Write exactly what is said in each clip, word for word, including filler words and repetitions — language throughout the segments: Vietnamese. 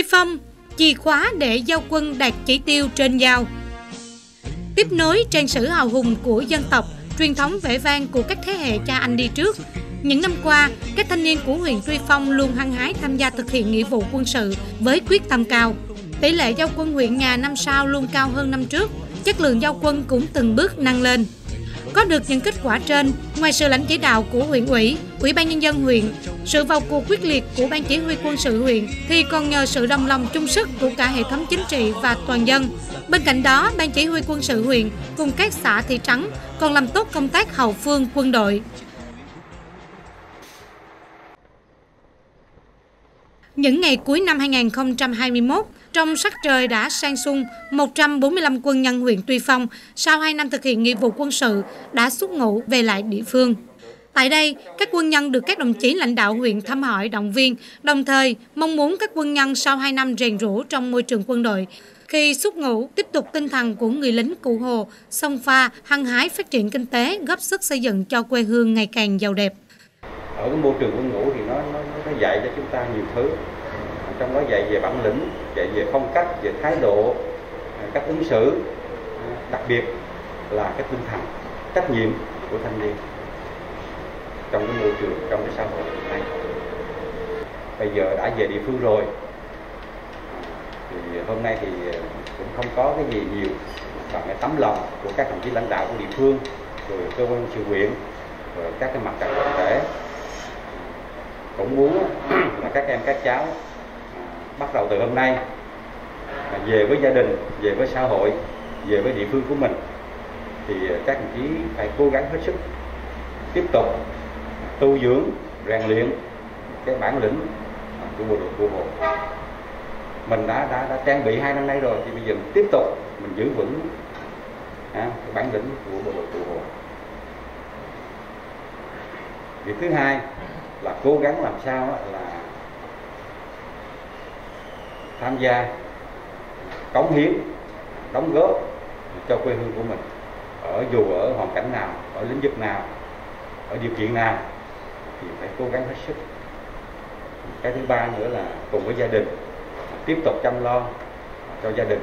Tuy Phong, chìa khóa để giao quân đạt chỉ tiêu trên giao. Tiếp nối trang sử hào hùng của dân tộc, truyền thống vẻ vang của các thế hệ cha anh đi trước. Những năm qua, các thanh niên của huyện Tuy Phong luôn hăng hái tham gia thực hiện nghĩa vụ quân sự với quyết tâm cao. Tỷ lệ giao quân huyện nhà năm sau luôn cao hơn năm trước, chất lượng giao quân cũng từng bước nâng lên. Có được những kết quả trên, ngoài sự lãnh chỉ đạo của huyện ủy, Ủy ban Nhân dân huyện, sự vào cuộc quyết liệt của Ban Chỉ huy quân sự huyện, thì còn nhờ sự đồng lòng chung sức của cả hệ thống chính trị và toàn dân. Bên cạnh đó, Ban Chỉ huy quân sự huyện cùng các xã thị trấn còn làm tốt công tác hậu phương quân đội. Những ngày cuối năm hai nghìn không trăm hai mươi mốt, trong sắc trời đã sang xuân, một trăm bốn mươi lăm quân nhân huyện Tuy Phong sau hai năm thực hiện nghĩa vụ quân sự đã xuất ngũ về lại địa phương. Tại đây, các quân nhân được các đồng chí lãnh đạo huyện thăm hỏi động viên, đồng thời mong muốn các quân nhân sau hai năm rèn rũa trong môi trường quân đội, khi xuất ngũ tiếp tục tinh thần của người lính cụ Hồ, xông pha, hăng hái phát triển kinh tế, góp sức xây dựng cho quê hương ngày càng giàu đẹp. Ở cái môi trường quân ngũ thì nó, nó, nó dạy cho chúng ta nhiều thứ, trong đó dạy về bản lĩnh, dạy về phong cách, về thái độ, cách ứng xử, đặc biệt là cái tinh thần, trách nhiệm của thanh niên trong cái môi trường, trong cái xã hội này. Bây giờ đã về địa phương rồi, thì hôm nay thì cũng không có cái gì nhiều bằng cái tấm lòng của các đồng chí lãnh đạo của địa phương, rồi cơ quan sự huyện, rồi các cái mặt trận đoàn thể. Cũng muốn là các em các cháu bắt đầu từ hôm nay về với gia đình, về với xã hội, về với địa phương của mình, thì các đồng chí phải cố gắng hết sức tiếp tục tu dưỡng, rèn luyện cái bản lĩnh của bộ đội cụ Hồ. Mình đã đã đã trang bị hai năm nay rồi, thì bây giờ mình tiếp tục mình giữ vững à, cái bản lĩnh của bộ đội cụ Hồ. Việc thứ hai là cố gắng làm sao là tham gia, cống hiến, đóng góp cho quê hương của mình, ở dù ở hoàn cảnh nào, ở lĩnh vực nào, ở điều kiện nào, thì phải cố gắng hết sức. Cái thứ ba nữa là cùng với gia đình tiếp tục chăm lo cho gia đình,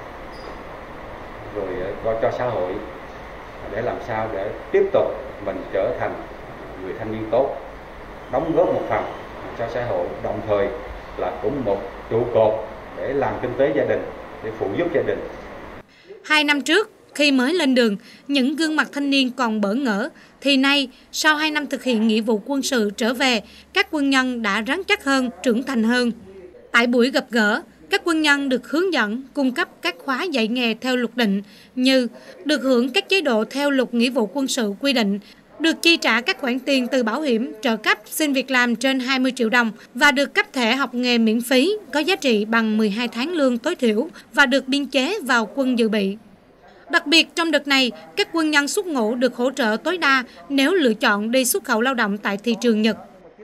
rồi cho, cho xã hội, để làm sao để tiếp tục mình trở thành người thanh niên tốt, đóng góp một phần cho xã hội, đồng thời là cũng một trụ cột để làm kinh tế gia đình, để phụ giúp gia đình. Hai năm trước, khi mới lên đường, những gương mặt thanh niên còn bỡ ngỡ, thì nay, sau hai năm thực hiện nghĩa vụ quân sự trở về, các quân nhân đã rắn chắc hơn, trưởng thành hơn. Tại buổi gặp gỡ, các quân nhân được hướng dẫn, cung cấp các khóa dạy nghề theo luật định, như được hưởng các chế độ theo luật nghĩa vụ quân sự quy định, được chi trả các khoản tiền từ bảo hiểm, trợ cấp, xin việc làm trên hai mươi triệu đồng và được cấp thẻ học nghề miễn phí có giá trị bằng mười hai tháng lương tối thiểu và được biên chế vào quân dự bị. Đặc biệt trong đợt này, các quân nhân xuất ngũ được hỗ trợ tối đa nếu lựa chọn đi xuất khẩu lao động tại thị trường Nhật.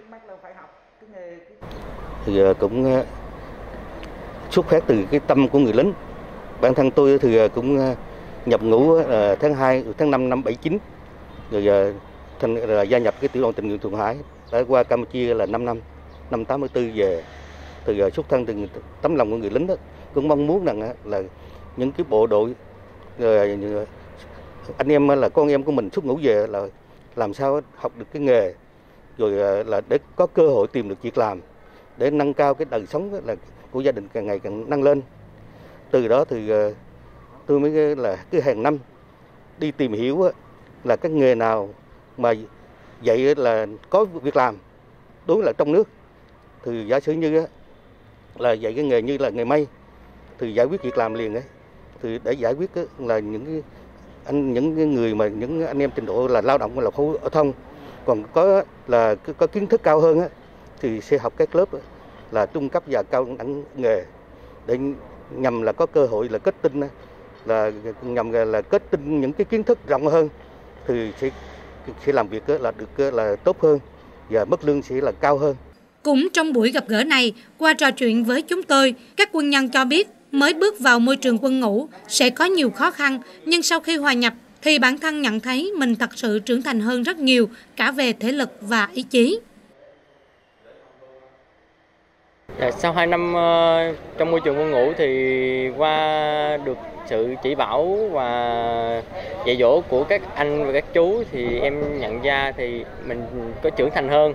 Thì cũng xuất phát từ cái tâm của người lính. Bản thân tôi thì cũng nhập ngũ tháng hai, tháng năm năm bảy chín. Rồi thành là gia nhập cái tiểu đoàn tình nguyện Thượng Hải, đã qua Campuchia là năm năm, năm tám mươi tư về. Từ xuất thân từ tấm lòng của người lính đó, cũng mong muốn rằng là những cái bộ đội, rồi anh em là con em của mình xuất ngũ về là làm sao học được cái nghề, rồi là để có cơ hội tìm được việc làm, để nâng cao cái đời sống là của gia đình càng ngày càng nâng lên. Từ đó thì tôi mới là cứ hàng năm đi tìm hiểu là các nghề nào mà dạy là có việc làm đối với là trong nước. Thì giả sử như là dạy cái nghề như là nghề may, thì giải quyết việc làm liền ấy. Thì để giải quyết là những cái anh những người mà những anh em trình độ là lao động là phổ thông, còn có là có kiến thức cao hơn á, thì sẽ học các lớp là trung cấp và cao đẳng nghề, để nhằm là có cơ hội là kết tinh, là nhằm là kết tinh những cái kiến thức rộng hơn, thì sẽ sẽ làm việc là được là tốt hơn và mức lương sẽ là cao hơn. Cũng trong buổi gặp gỡ này, qua trò chuyện với chúng tôi, các quân nhân cho biết mới bước vào môi trường quân ngũ sẽ có nhiều khó khăn, nhưng sau khi hòa nhập thì bản thân nhận thấy mình thật sự trưởng thành hơn rất nhiều, cả về thể lực và ý chí. Sau hai năm uh, trong môi trường quân ngũ thì qua được sự chỉ bảo và dạy dỗ của các anh và các chú thì em nhận ra thì mình có trưởng thành hơn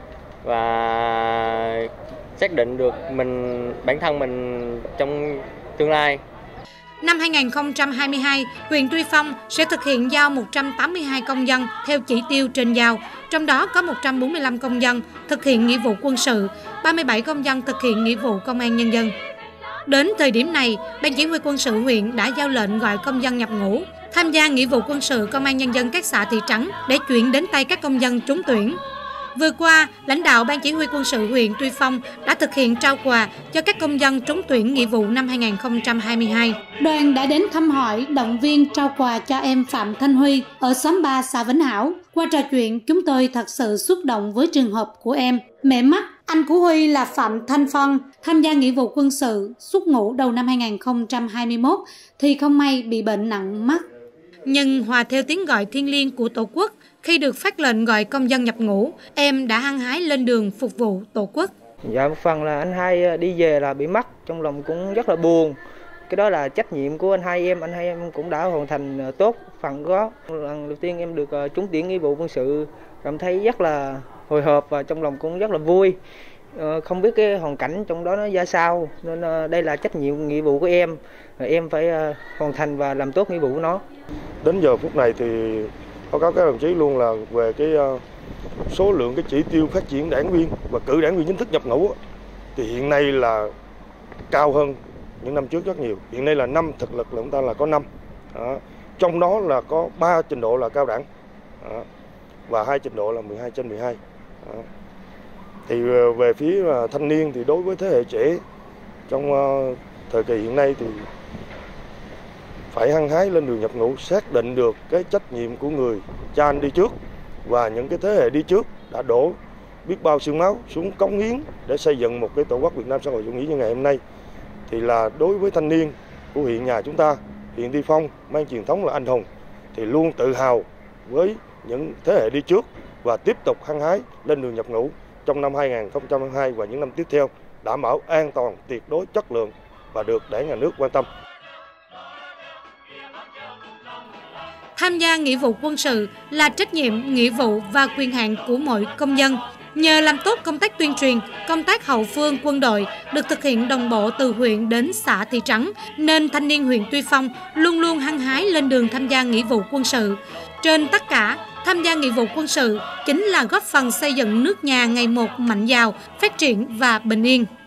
và xác định được mình bản thân mình trong tương lai. Năm hai nghìn không trăm hai mươi hai, huyện Tuy Phong sẽ thực hiện giao một trăm tám mươi hai công dân theo chỉ tiêu trên giao, trong đó có một trăm bốn mươi lăm công dân thực hiện nghĩa vụ quân sự, ba mươi bảy công dân thực hiện nghĩa vụ công an nhân dân. Đến thời điểm này, Ban Chỉ huy quân sự huyện đã giao lệnh gọi công dân nhập ngũ, tham gia nghĩa vụ quân sự công an nhân dân các xã thị trấn để chuyển đến tay các công dân trúng tuyển. Vừa qua, lãnh đạo Ban Chỉ huy quân sự huyện Tuy Phong đã thực hiện trao quà cho các công dân trúng tuyển nghĩa vụ năm hai nghìn không trăm hai mươi hai. Đoàn đã đến thăm hỏi, động viên trao quà cho em Phạm Thanh Huy ở xóm ba xã Vĩnh Hảo. Qua trò chuyện, chúng tôi thật sự xúc động với trường hợp của em. Mẹ mắt, anh của Huy là Phạm Thanh Phong, tham gia nghĩa vụ quân sự, xuất ngũ đầu năm hai nghìn không trăm hai mươi mốt thì không may bị bệnh nặng mắt. Nhưng hòa theo tiếng gọi thiêng liêng của Tổ quốc, khi được phát lệnh gọi công dân nhập ngũ, em đã hăng hái lên đường phục vụ Tổ quốc. Dạ, một phần là anh hai đi về là bị mất, trong lòng cũng rất là buồn. Cái đó là trách nhiệm của anh hai em, anh hai em cũng đã hoàn thành tốt phần đó. Lần đầu tiên em được trúng tuyển nghĩa vụ quân sự, cảm thấy rất là hồi hộp và trong lòng cũng rất là vui. Không biết cái hoàn cảnh trong đó nó ra sao, nên đây là trách nhiệm nghĩa vụ của em. Em phải hoàn thành và làm tốt nghĩa vụ của nó. Đến giờ phút này thì báo cáo các đồng chí luôn là về cái số lượng cái chỉ tiêu phát triển đảng viên và cử đảng viên chính thức nhập ngũ thì hiện nay là cao hơn những năm trước rất nhiều. Hiện nay là năm thực lực là chúng ta là có năm, trong đó là có ba trình độ là cao đẳng đó, và hai trình độ là mười hai trên mười hai. Đó. Thì về phía thanh niên thì đối với thế hệ trẻ trong thời kỳ hiện nay thì phải hăng hái lên đường nhập ngũ, xác định được cái trách nhiệm của người cha anh đi trước và những cái thế hệ đi trước đã đổ biết bao xương máu xuống cống hiến để xây dựng một cái Tổ quốc Việt Nam xã hội chủ nghĩa như ngày hôm nay. Thì là đối với thanh niên của huyện nhà chúng ta, huyện Tuy Phong mang truyền thống là anh hùng thì luôn tự hào với những thế hệ đi trước và tiếp tục hăng hái lên đường nhập ngũ trong năm hai nghìn không trăm hai mươi hai và những năm tiếp theo, đảm bảo an toàn tuyệt đối chất lượng và được Đảng nhà nước quan tâm. Tham gia nghĩa vụ quân sự là trách nhiệm, nghĩa vụ và quyền hạn của mỗi công dân. Nhờ làm tốt công tác tuyên truyền, công tác hậu phương quân đội được thực hiện đồng bộ từ huyện đến xã thị trấn, nên thanh niên huyện Tuy Phong luôn luôn hăng hái lên đường tham gia nghĩa vụ quân sự. Trên tất cả, tham gia nghĩa vụ quân sự chính là góp phần xây dựng nước nhà ngày một mạnh giàu, phát triển và bình yên.